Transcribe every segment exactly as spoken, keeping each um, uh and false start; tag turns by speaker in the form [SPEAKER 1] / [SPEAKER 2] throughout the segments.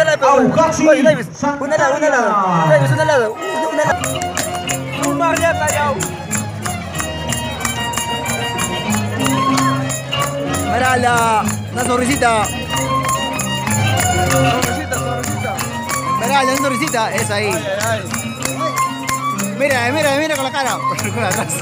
[SPEAKER 1] Aucasi
[SPEAKER 2] Oye, Davis, un helado, un helado. Davis, un helado, un helado.
[SPEAKER 3] Un barrio callao.
[SPEAKER 2] Marala, una sonrisita.
[SPEAKER 3] Sonrisita, sonrisita.
[SPEAKER 2] Marala, una sonrisita. Esa ahí.
[SPEAKER 3] Ay, ay, ay.
[SPEAKER 2] Mira, mira, mira con la cara. Con la atrás.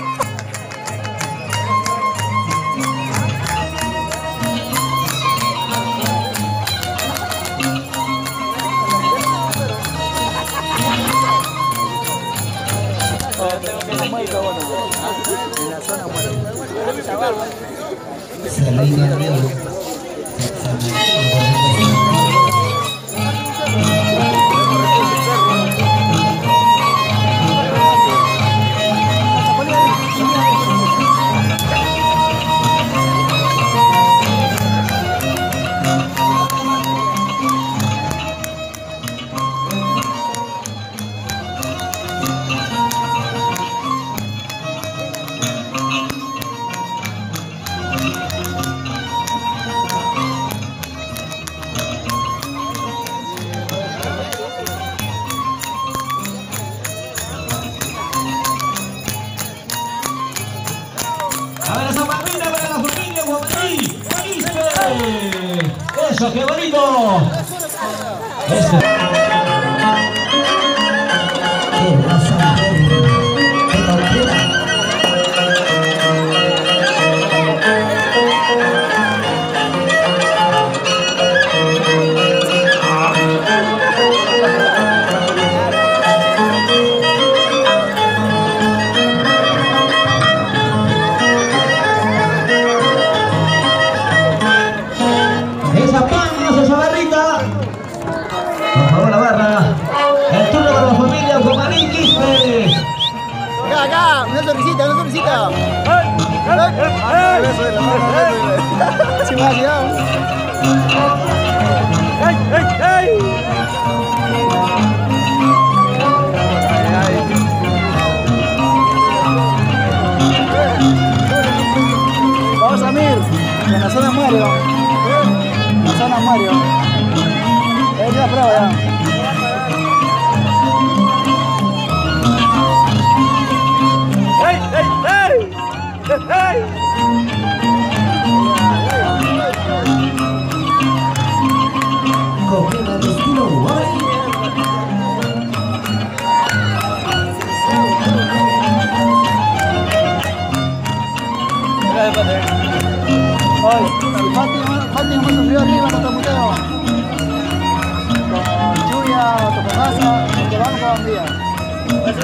[SPEAKER 1] A ver, esa palmita para la familia Guamaní. ¡Buenísimo! ¡Eso, qué bonito! Eso. Esa palma, esa barrita. Por favor, la barra. El turno para la familia Guamaní Quispe.
[SPEAKER 2] Acá, acá, una sonrisita, una sonrisita.
[SPEAKER 3] Eso es la mano.
[SPEAKER 2] Sí, va, cuidado.
[SPEAKER 3] ¡Ey, ey, ey!
[SPEAKER 2] Vamos a Mir, en la zona Mario. En la zona Mario. Es la prueba ya.
[SPEAKER 3] ¡Ey, ey, ey! ¡Ey!
[SPEAKER 1] Cogiendo el estilo Guamaní.
[SPEAKER 2] Hoy, si Fati Fati no me subió arriba, no te muteo. Con Chuya, Topomasa, porque vamos cada un día.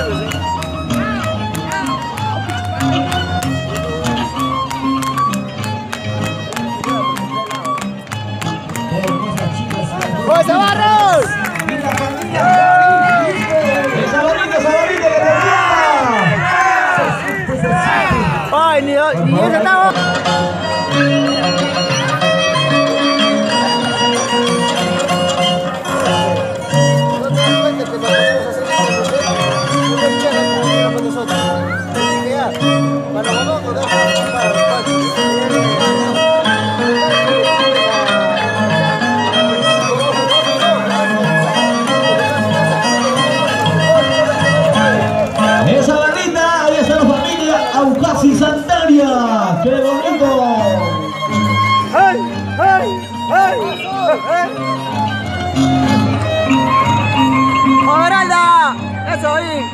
[SPEAKER 1] Qué hermosas chicas.
[SPEAKER 2] ¡Pues Barros!
[SPEAKER 1] Mira, familia Guamaní Quispe. Esa barrita, esa barrita que te sienta.
[SPEAKER 2] Ay, ni, ni ese estaba.
[SPEAKER 1] Esa barrita, ahí está la familia Aucasi Santaria. ¡Qué bonito!
[SPEAKER 3] ¡Ey, ey, ey!
[SPEAKER 2] ¡Esmeralda! ¡Eso ahí!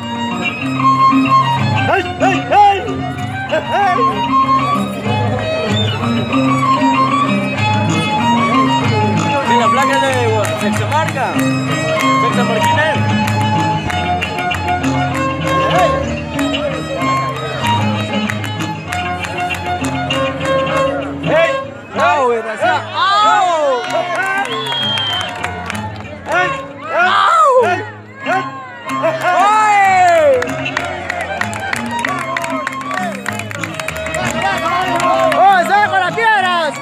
[SPEAKER 3] ¡Ey, ey, ey! ¡Ey! ¿Y la placa de Sexo Marca? ¿Sexo Marquines? ¡Ey!
[SPEAKER 2] ¡Au, desgraciado! ¡Au!
[SPEAKER 3] ¡Ey!
[SPEAKER 2] ¡Au!
[SPEAKER 3] ¡Ey! ¡Ey!
[SPEAKER 2] ¡Ay! ¡Oh, se va con las piedras!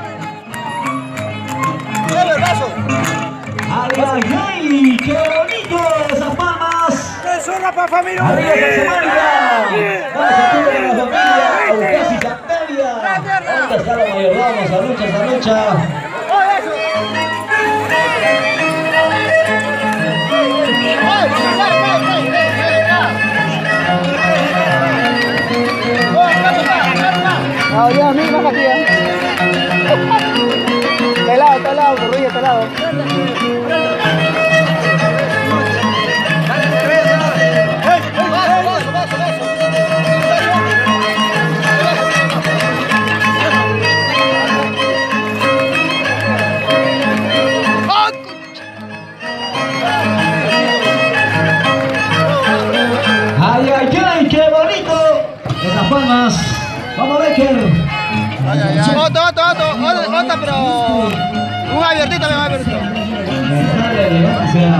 [SPEAKER 2] ¡Dale el brazo!
[SPEAKER 1] ¡Ay, ay, ay! ¡Qué bonito! ¡Esas palmas!
[SPEAKER 3] ¡Es una para familia!
[SPEAKER 1] ¡Arriba Casamarica! ¡Vamos a toda la familia Aucasi Santaria! ¿Dónde está la mayordomos? ¡Salucha, salucha!
[SPEAKER 2] ¡Oh, eso! No, yo a mí no aquí, ¿eh? Está lado, está lado, corrilla, está lado.
[SPEAKER 1] Ay, ay, ay, qué bonito. Esas palmas. Vamos, Becker.
[SPEAKER 2] Otro, otro, otro, otro, otro, pero un abiertito, un abiertito.
[SPEAKER 1] Dale, elegancia.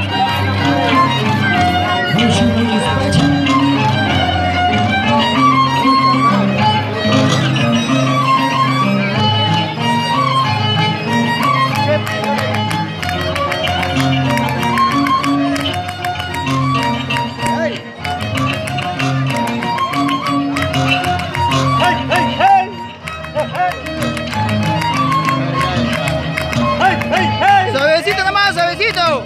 [SPEAKER 2] Suavecito nomás, suavecito.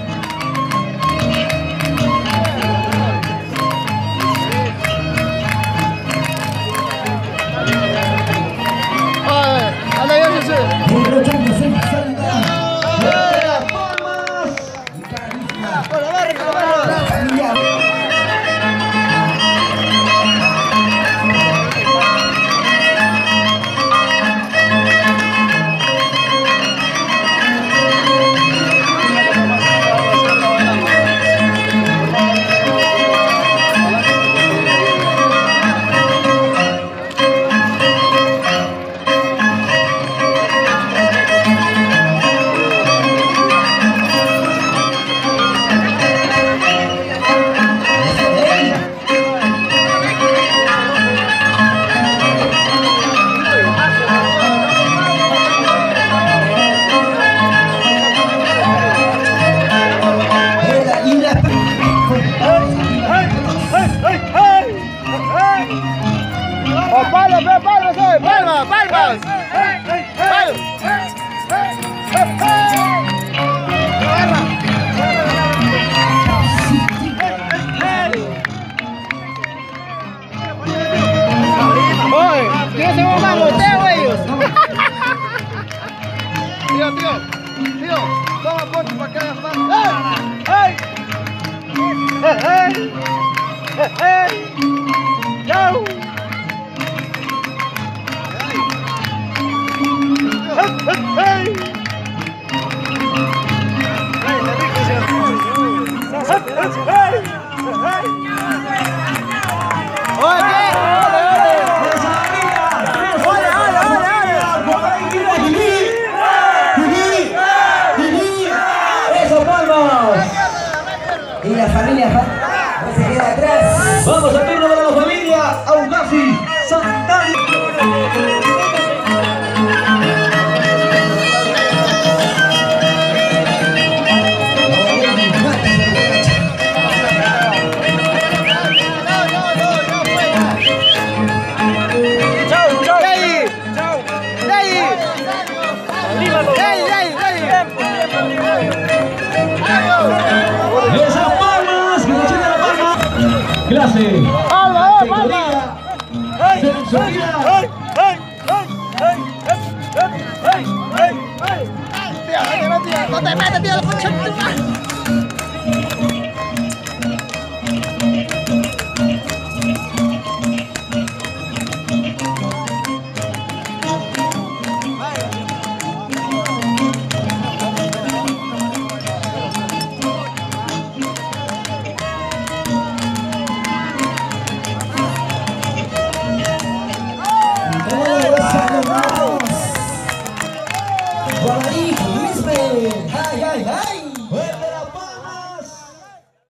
[SPEAKER 2] Ay, anda bien, Jesús. Oh, palmas, ve, palmas, eh, palmas, palmas. Oye, ¿quién se va a mangoteo ellos? Tío, tío, tío, toma poncho para que hagas más. ¡Hey! ¡Hey! ¡Hey! ¡Hey! ¡Yo!
[SPEAKER 4] Y la familia no se queda atrás.
[SPEAKER 1] Vamos a turno para la familia Augasi Santana. Esas palmas, que se sienta la palma. Clase.
[SPEAKER 2] ¡Palma, eh, palma!
[SPEAKER 1] Sensualidad.
[SPEAKER 2] Tío, no te metas, tío, la concha de tu madre.